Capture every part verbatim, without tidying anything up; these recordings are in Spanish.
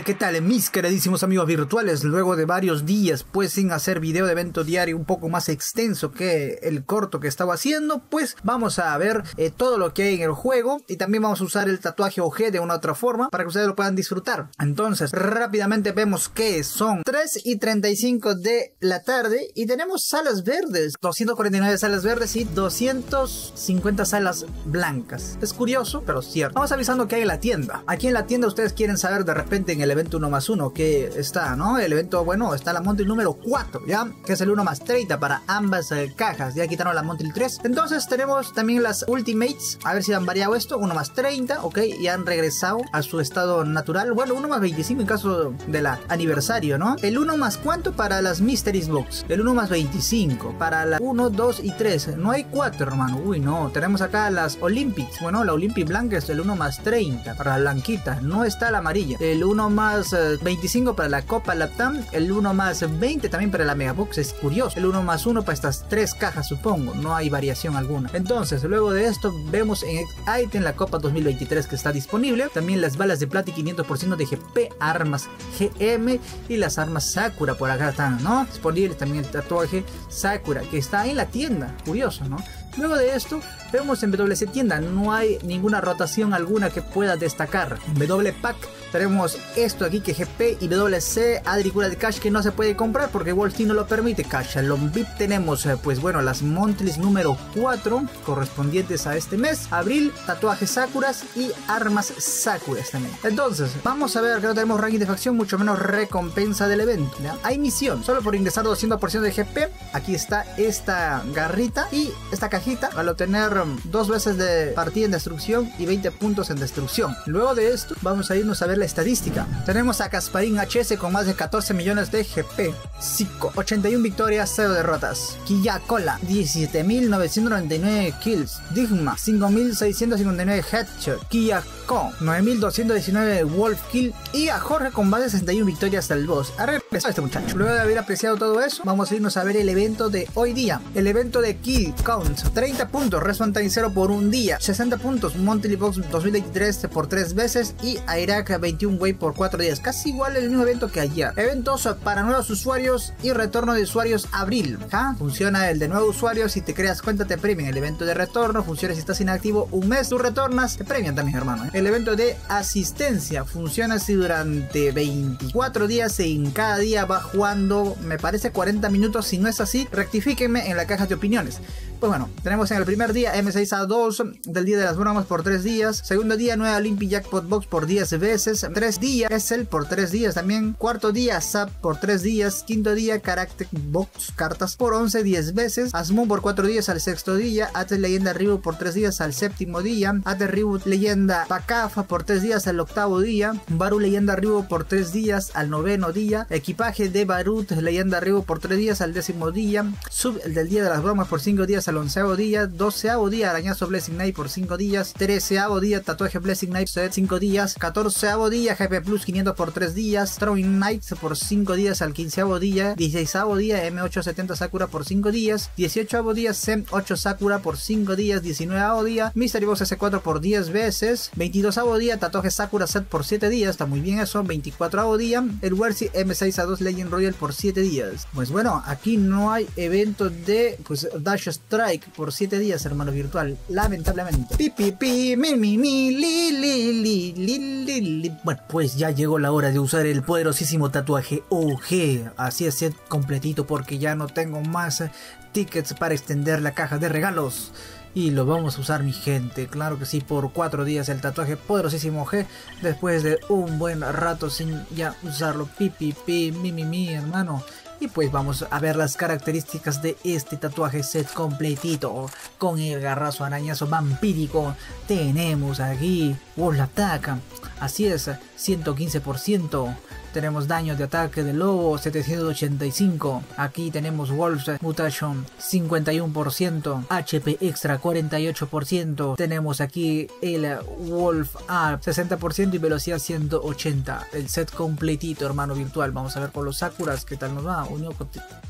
tal? ¿Qué tal? Mis queridísimos amigos virtuales, luego de varios días pues sin hacer video de evento diario un poco más extenso que el corto que estaba haciendo, pues vamos a ver eh, todo lo que hay en el juego y también vamos a usar el tatuaje O G de una u otra forma para que ustedes lo puedan disfrutar. Entonces rápidamente vemos que son tres y treinta y cinco de la tarde y tenemos salas verdes, doscientas cuarenta y nueve salas verdes y doscientas cincuenta salas blancas. Es curioso pero cierto. Vamos avisando que hay en la tienda. Aquí en la tienda ustedes quieren saber de repente en el evento uno más uno que está, ¿no? El evento, bueno, está la Montil número cuatro, ¿ya? Que es el uno más treinta para ambas eh, cajas. Ya quitaron la Montil tres. Entonces tenemos también las Ultimates. A ver si han variado esto. uno más treinta, ok. Y han regresado a su estado natural. Bueno, uno más veinticinco en caso de la aniversario, ¿no? El uno más cuánto para las Mysteries Box. El uno más veinticinco para la uno, dos y tres. No hay cuatro, hermano. Uy, no. Tenemos acá las Olympics. Bueno, la Olympic blanca es el uno más treinta para la blanquita. No está la amarilla. El uno más eh, veinticinco para la Copa Latam. El uno más veinte también para la Megabox. Es curioso. El uno más uno para estas tres cajas, supongo. No hay variación alguna. Entonces, luego de esto, vemos en Item la Copa dos mil veintitrés que está disponible. También las balas de plata y quinientos por ciento de G P, armas G M y las armas Sakura por acá están, ¿no? Disponible también el tatuaje Sakura que está en la tienda. Curioso, ¿no? Luego de esto, vemos en W C Tienda, no hay ninguna rotación alguna que pueda destacar. En W Pack tenemos esto aquí que G P y W C, Adricura de Cash que no se puede comprar porque Wolf Team no lo permite. Cash Long V I P tenemos, pues bueno, las Montlis número cuatro correspondientes a este mes. Abril, tatuajes Sakuras y armas Sakuras también. Entonces, vamos a ver que no tenemos ranking de facción, mucho menos recompensa del evento, ¿ya? Hay misión, solo por ingresar doscientos por ciento de G P. Aquí está esta garrita y esta cajita al obtener dos veces de partida en destrucción y veinte puntos en destrucción. Luego de esto vamos a irnos a ver la estadística. Tenemos a Kasparin H S con más de catorce millones de G P, Zico ochenta y una victorias, cero derrotas, Kiya Cola diecisiete mil novecientos noventa y nueve kills, Digma cinco mil seiscientos cincuenta y nueve headshot, Kiya Ko nueve mil doscientos diecinueve wolf kill y a Jorge con más de sesenta y una victorias hasta el boss. Ha regresado este muchacho. Luego de haber apreciado todo eso, vamos a irnos a ver el evento de hoy día. El evento de Kill Count, treinta puntos, Respawn Time cero por un día, sesenta puntos, Monthly Box dos mil veintitrés por tres veces y Iraq veintiún Wave por cuatro días. Casi igual el mismo evento que ayer. Eventos para nuevos usuarios y retorno de usuarios abril. ¿Ah? Funciona el de nuevos usuarios, si te creas cuenta te premian. El evento de retorno funciona si estás inactivo un mes, tú retornas, te premian también, hermano. El evento de asistencia funciona si durante veinticuatro días en cada día va jugando, me parece cuarenta minutos. Si no es así, rectifíquenme en la caja de opiniones. Pues bueno, tenemos en el primer día M seis A dos del día de las bromas por tres días. Segundo día nueva Olympic Jackpot Box por diez veces. Tres días Excel por tres días también. Cuarto día S A P por tres días. Quinto día Character Box cartas por once, diez veces. Asmoon por cuatro días al sexto día. Ates Leyenda Reboot por tres días al séptimo día. Ates Reboot Leyenda Pakafa por tres días al octavo día. Baru Leyenda Reboot por tres días al noveno día. Equipaje de Barut Leyenda Reboot por tres días al décimo día. Sub el del día de las bromas por cinco días al onceavo día. Doceavo día Arañazo Blessing Knight por cinco días. Treceavo día Tatuaje Blessing Knight por cinco días. Catorceavo día G P Plus quinientos por tres días. Throwing Knights por cinco días al quinceavo día. Dieciséisavo día M ochocientos setenta Sakura por cinco días. Dieciochoavo día Sem ocho Sakura por cinco días. Diecinueavo día Mystery Box S cuatro por diez veces. Veintidosavo día Tatuaje Sakura Set por siete días. Está muy bien eso. Veinticuatroavo día el Wersi M seis A dos Legend Royal por siete días. Pues bueno, aquí no hay evento de pues Dash Strike por siete días, hermano virtual, lamentablemente. Pi, pi, pi, mi, mi, mi, li, li, li, li, li, li. Bueno, pues ya llegó la hora de usar el poderosísimo tatuaje O G. Así es, set completito porque ya no tengo más tickets para extender la caja de regalos. Y lo vamos a usar, mi gente, claro que sí, por cuatro días el tatuaje poderosísimo G. Después de un buen rato sin ya usarlo. Pi, pi, pi, mi, mi, mi, hermano. Y pues vamos a ver las características de este tatuaje set completito. Con el garrazo arañazo vampírico. Tenemos aquí Wolf Attack. Así es, ciento quince por ciento. Tenemos daño de ataque de lobo setecientos ochenta y cinco. Aquí tenemos Wolf Mutation cincuenta y uno por ciento. H P extra cuarenta y ocho por ciento. Tenemos aquí el Wolf A sesenta por ciento y velocidad ciento ochenta. El set completito, hermano virtual. Vamos a ver con los Sakuras qué tal nos va. Unión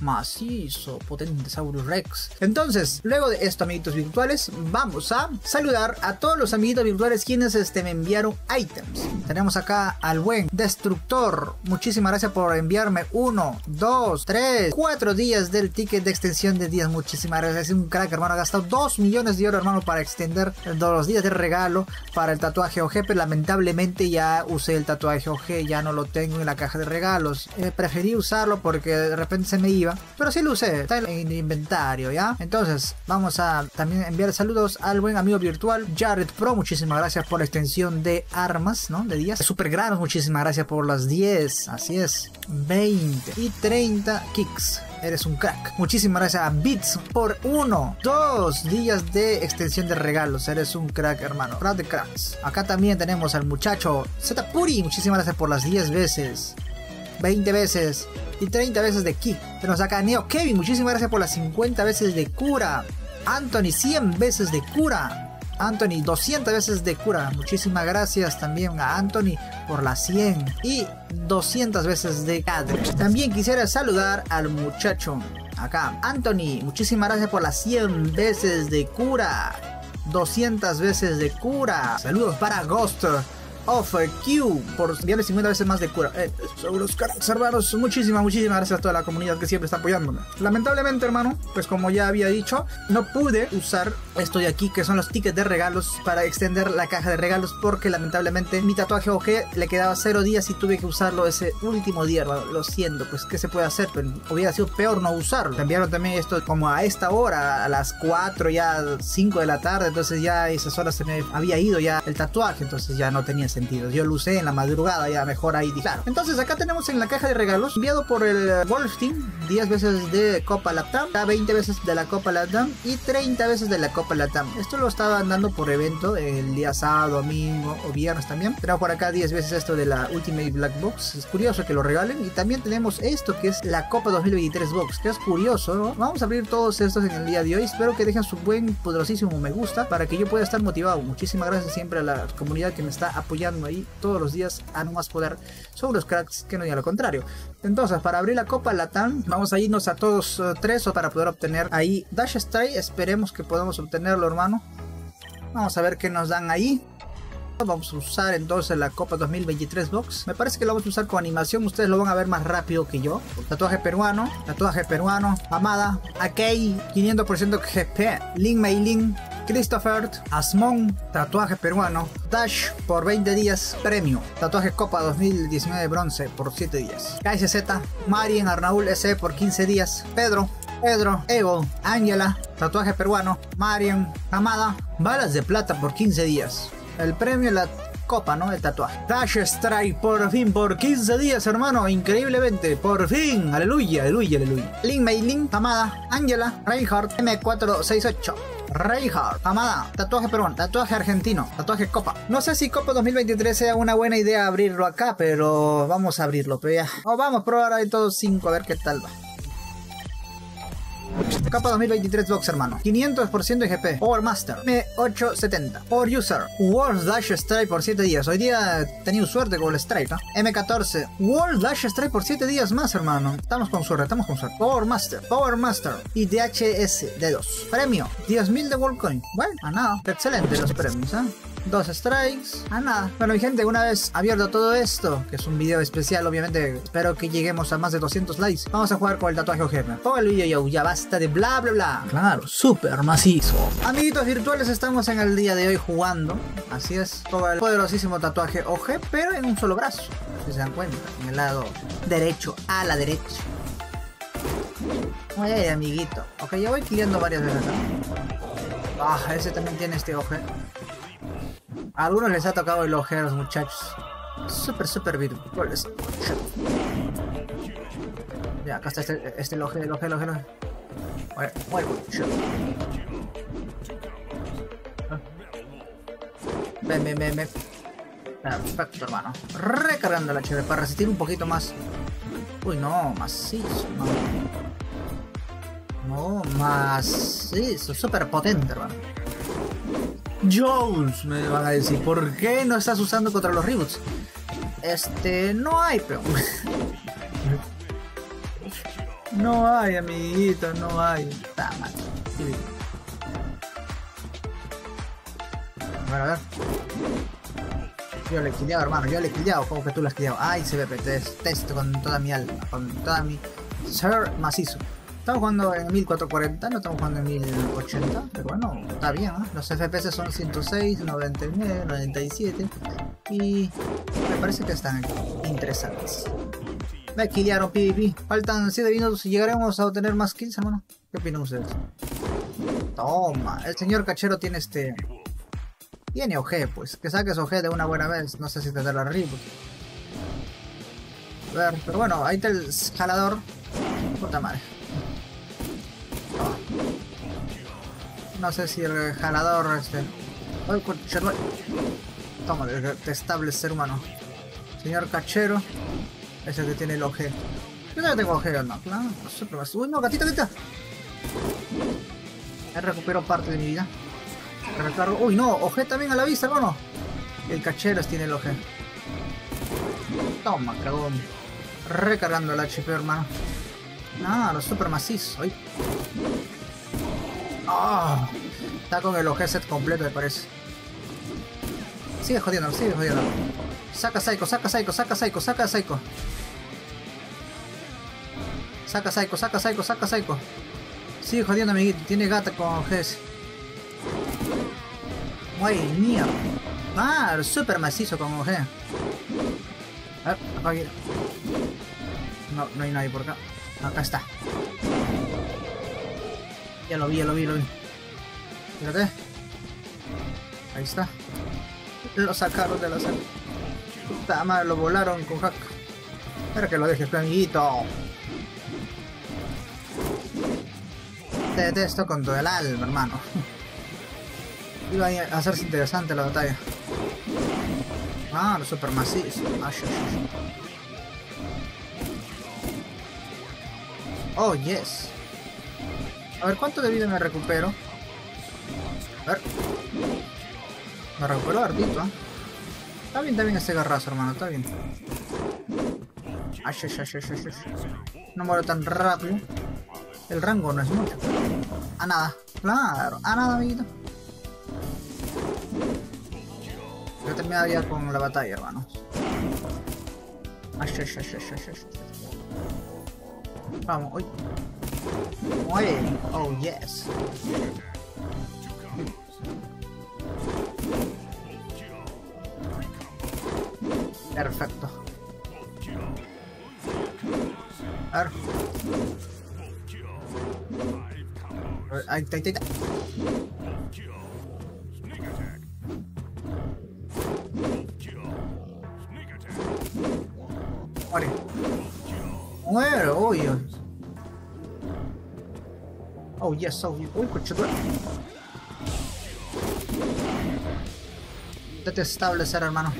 macizo, potente Saurus Rex. Entonces, luego de esto, amiguitos virtuales, vamos a saludar a todos los amiguitos virtuales quienes este, me enviaron ítems. Tenemos acá al buen Destructor. Muchísimas gracias por enviarme uno, dos, tres, cuatro días del ticket de extensión de días. Muchísimas gracias. Es un crack, hermano. Ha gastado dos millones de oro, hermano, para extender los días de regalo para el tatuaje O G. Pero lamentablemente ya usé el tatuaje O G. Ya no lo tengo en la caja de regalos. Eh, preferí usarlo porque de repente se me iba. Pero sí lo usé. Está en el inventario, ¿ya? Entonces, vamos a también enviar saludos al buen amigo virtual Jared Pro. Muchísimas gracias por la extensión de armas, ¿no? De días. Super granos. Muchísimas gracias por las diez. Así es. veinte y treinta kicks. Eres un crack. Muchísimas gracias a Beats por uno, dos días de extensión de regalos. Eres un crack, hermano. Crack de cracks. Acá también tenemos al muchacho Z Puri. Muchísimas gracias por las diez veces. veinte veces. Y treinta veces de kick. Tenemos acá a Neo Kevin. Muchísimas gracias por las cincuenta veces de cura. Anthony, cien veces de cura. Anthony, doscientas veces de cura. Muchísimas gracias también a Anthony por las cien y doscientas veces de cadre. También quisiera saludar al muchacho acá, Anthony. Muchísimas gracias por las cien veces de cura. doscientas veces de cura. Saludos para Ghost of Q por enviarle cincuenta veces más de cura. Eh, son los cracks, hermanos. Muchísimas, muchísimas gracias a toda la comunidad que siempre está apoyándome. Lamentablemente, hermano, pues como ya había dicho, no pude usar esto de aquí, que son los tickets de regalos, para extender la caja de regalos, porque lamentablemente mi tatuaje O G le quedaba cero días y tuve que usarlo ese último día, hermano. Lo siento, pues qué se puede hacer, pero hubiera sido peor no usarlo. Me enviaron también esto como a esta hora, a las cuatro, ya cinco de la tarde, entonces ya esas horas se me había ido ya el tatuaje, entonces ya no tenía sentido. Yo lo usé en la madrugada, ya mejor ahí. Claro. Entonces acá tenemos en la caja de regalos, enviado por el Wolf Team, diez veces de Copa Latam, veinte veces de la Copa Latam y treinta veces de la Copa Latam. Esto lo estaban dando por evento el día sábado, domingo o viernes también. Tenemos por acá diez veces esto de la Ultimate Black Box. Es curioso que lo regalen. Y también tenemos esto que es la Copa dos mil veintitrés Box, que es curioso, ¿no? Vamos a abrir todos estos en el día de hoy. Espero que dejen su buen, poderosísimo me gusta para que yo pueda estar motivado. Muchísimas gracias siempre a la comunidad que me está apoyando ahí todos los días a no más poder. Son los cracks que no digan lo contrario. Entonces, para abrir la Copa Latam, vamos a irnos a todos uh, tres o para poder obtener ahí Dash Stray. Esperemos que podamos obtenerlo, hermano. Vamos a ver qué nos dan ahí. Vamos a usar entonces la Copa dos mil veintitrés Box. Me parece que lo vamos a usar con animación. Ustedes lo van a ver más rápido que yo. Tatuaje peruano. Tatuaje peruano. Amada. Akei. quinientos por ciento G P. Lin Mei Lin. Christopher. Asmon. Tatuaje peruano. Dash por veinte días. Premio. Tatuaje Copa dos mil diecinueve Bronce por siete días. K S Z. Marien Arnaul S por quince días. Pedro. Pedro, Evo, Ángela, tatuaje peruano, Marian, Amada, balas de plata por quince días. El premio, la copa, ¿no? El tatuaje. Dash Strike por fin por quince días, hermano. Increíblemente, por fin. Aleluya, aleluya, aleluya. Lin Mei Lin, Amada, Ángela, Reinhardt, M cuatrocientos sesenta y ocho. Reinhardt, Amada, tatuaje peruano, tatuaje argentino, tatuaje Copa. No sé si Copa dos mil veintitrés sea una buena idea abrirlo acá, pero vamos a abrirlo, pero ya. Oh, vamos a probar ahí todos cinco a ver qué tal va. Copa dos mil veintitrés Box, hermano. quinientos por ciento de G P. Power Master. M ochocientos setenta. Power User. World Dash Strike por siete días. Hoy día he tenido suerte con el Strike, ¿no? M catorce. World Dash Strike por siete días más, hermano. Estamos con suerte, estamos con suerte. Power Master. Power Master. Y D H S D dos. Premio. diez mil de World Coin. Bueno, a nada. Excelente los premios, ¿eh? Dos strikes, a nada. Bueno, mi gente, una vez abierto todo esto, que es un video especial, obviamente, espero que lleguemos a más de doscientos likes. Vamos a jugar con el tatuaje O G. Ponga el video yo, ya basta de bla bla bla. Claro, súper macizo. Amiguitos virtuales, estamos en el día de hoy jugando. Así es, con el poderosísimo tatuaje O G, pero en un solo brazo. Si se dan cuenta, en el lado derecho, a la derecha. Oye, amiguito. Ok, ya voy killando varias veces, ¿no? Ah, ese también tiene este O G. A algunos les ha tocado el O G a los muchachos. Súper, súper virtuales. Ya, acá está este, este el O G, el O G, el O G, el O G. Muere, muere. Ven, ven, ven, ven. Perfecto, hermano. Recargando la H D para resistir un poquito más. Uy, no, macizo, no. No, macizo, súper potente, hermano. Jones, me van a decir, ¿por qué no estás usando contra los reboots? Este, no hay, pero... No hay, amiguito, no hay. Está mal. Sí. A ver, a ver. Yo le he quillado, hermano, yo le he quillado. ¿Cómo que tú le has quillado? Ay, C B P, te detesto con toda mi alma, con toda mi ser macizo. Estamos jugando en mil cuatrocientos cuarenta, no estamos jugando en mil ochenta, pero bueno, está bien, ¿eh? Los F P S son ciento seis, noventa y nueve, noventa y siete y me parece que están interesantes. Me killaron PvP, faltan siete minutos y llegaremos a obtener más kills, hermano. ¿Qué opinan ustedes? Toma, el señor cachero tiene este... Tiene O G, pues, que saques O G de una buena vez, no sé si te da la rip. A ver, pero bueno, ahí está el escalador. Puta madre. No sé si el jalador este... Ay, coche, no. Toma, detestable ser humano. Señor cachero es el que tiene el O G. Yo no tengo O G, no, claro, no sé, pero... Uy, no, gatita, gatita. Me recupero parte de mi vida. Recargo. Uy, no, O G también a la vista, hermano. El cachero tiene el O G. Toma, cagón. Recargando el H P, hermano. No, lo super macizo. Ay. Oh, está con el O G set completo, me parece. Sigue jodiendo, sigue jodiendo. Saca Psycho, saca Psycho, saca Psycho, saca Psycho. Saca Psycho, saca Psycho, saca Psycho. Sigue jodiendo, amiguito. Tiene gata con O G S. Ay, mierda. Ah, super macizo con O G. A ver, acá hay... No, no hay nadie por acá. Acá está. Ya lo vi, ya lo vi, lo vi. Fíjate. Ahí está. Lo sacaron de la sala. Puta madre, lo volaron con hack. Espera que lo dejes, amiguito. Te detesto con todo el alma, hermano. Iba a hacerse interesante la batalla. Ah, lo super macizo. Ah, shit, shit. Oh, yes. A ver, ¿cuánto de vida me recupero? A ver. Me recupero hartito, ¿eh? Está bien, está bien este garrazo, hermano, está bien. Ay, ay, ay, ay, ay, ay. No muero tan rápido. El rango no es mucho. A nada, claro, a nada, amiguito. Yo he terminado ya con la batalla, hermanos. Ay, ay, ay, ay, ay, ay. Vamos, uy. Muere. Oh, yes. Perfecto. A ver. Ahí está, ahí está. Muere. Muere, obvio. Oh, yes, oh, uy, coche. Detestable ser, hermano.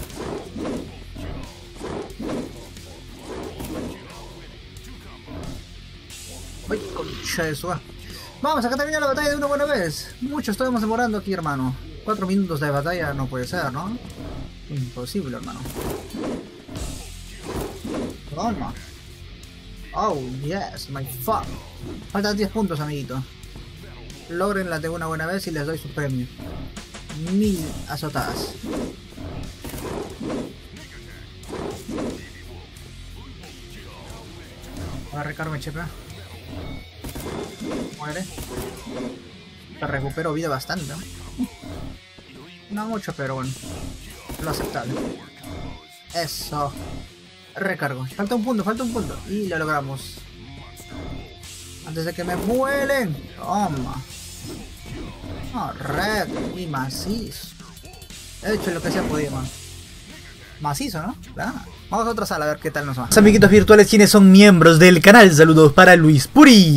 Uy, concha de su. Vamos, acá termina la batalla de una buena vez. Mucho estamos demorando aquí, hermano. Cuatro minutos de batalla no puede ser, ¿no? Imposible, hermano. Toma. Oh, yes, my fuck. Faltan diez puntos, amiguito. Logrenla de una buena vez y les doy su premio. Mil azotadas. Voy a recargo H P. Muere. Te recupero vida bastante, ¿no? No mucho, pero bueno. Lo aceptable. Eso. Recargo. Falta un punto, falta un punto. Y lo logramos. Antes de que me vuelen. Toma. Oh, red. Y macizo. He hecho lo que se ha podido, man. Macizo, ¿no? Claro. Vamos a otra sala a ver qué tal nos va. Amiguitos virtuales, quienes son miembros del canal. Saludos para Luis Puri,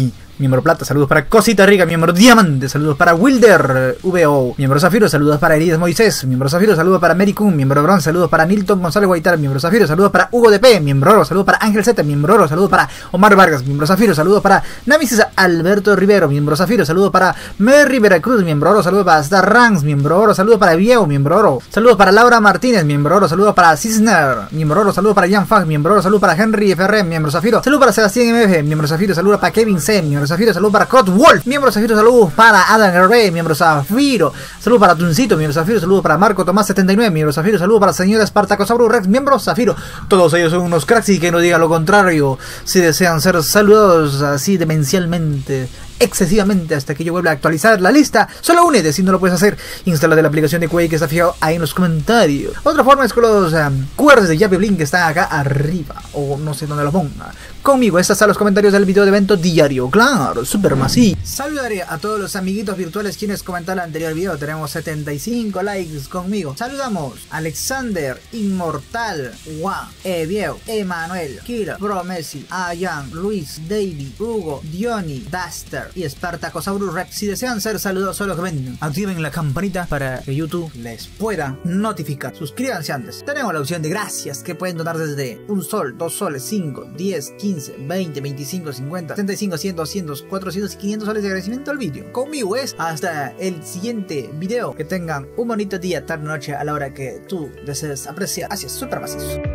miembro plata, saludos para Cosita Rica, miembro diamante, saludos para Wilder V O, miembro zafiro, saludos para Elías Moisés, miembro zafiro, saludos para Mary Kun, miembro bronce, saludos para Nilton González Guaitar, miembro zafiro, saludos para Hugo D P, miembro oro, saludos para Ángel Z, miembro oro, saludos para Omar Vargas, miembro zafiro, saludos para Namices Alberto Rivero, miembro zafiro, saludos para Merry Veracruz, miembro oro, saludos para Star Ranks, miembro oro, saludos para Vieo, miembro oro, saludos para Laura Martínez, miembro oro, saludos para Cisner, miembro oro, saludos para Jan Fag, miembro oro, saludos para Henry F R, miembro zafiro, saludos para Sebastián M F, miembro zafiro, saludos para Kevin C, miembro zafiro, saludos para Cod Wolf, miembro zafiro, saludos para Adam R, miembro zafiro, saludos para Tuncito, miembro zafiro, saludos para Marco Tomás setenta y nueve, miembro zafiro, saludos para señora Espartacosaurus Rex, miembro zafiro. Todos ellos son unos cracks y que no diga lo contrario si desean ser saludados así demencialmente, excesivamente, hasta que yo vuelva a actualizar la lista. Solo únete si no lo puedes hacer. Instálate la aplicación de Quake que está fijado ahí en los comentarios. Otra forma es con los um, Q Rs de Yappy Blink que están acá arriba, o no sé dónde los ponga. Conmigo, estas están los comentarios del video de evento diario. Claro, super masivo. Saludaré a todos los amiguitos virtuales quienes comentaron el anterior video. Tenemos setenta y cinco likes conmigo. Saludamos a Alexander, Inmortal, Juan, Evieo, Emanuel, Kira, Bro Messi, Ayan, Luis, David, Hugo, Diony, Duster y Spartacosaurus Rex. Si desean ser saludados, solo comenten, activen la campanita para que YouTube les pueda notificar. Suscríbanse antes. Tenemos la opción de gracias que pueden donar desde un sol, dos soles, cinco, diez, quince, veinte, veinticinco, cincuenta, setenta y cinco, cien, doscientos, cuatrocientos y quinientos soles de agradecimiento al vídeo. Conmigo es hasta el siguiente video. Que tengan un bonito día, tarde, noche, a la hora que tú desees apreciar. Así es, super macizo.